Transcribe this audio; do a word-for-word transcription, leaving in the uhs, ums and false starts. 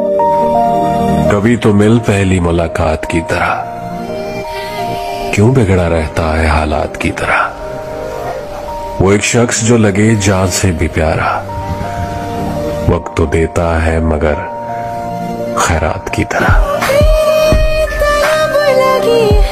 कभी तो मिल पहली मुलाकात की तरह, क्यों बिगड़ा रहता है हालात की तरह। वो एक शख्स जो लगे जान से भी प्यारा, वक्त तो देता है मगर खैरात की तरह। तलब लगी